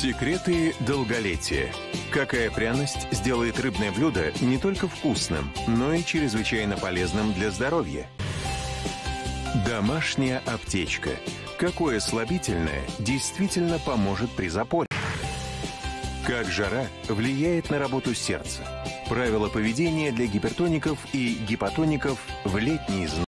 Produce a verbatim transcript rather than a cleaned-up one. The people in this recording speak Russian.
Секреты долголетия. Какая пряность сделает рыбное блюдо не только вкусным, но и чрезвычайно полезным для здоровья? Домашняя аптечка. Какое слабительное действительно поможет при запоре? Как жара влияет на работу сердца? Правила поведения для гипертоников и гипотоников в летний зной.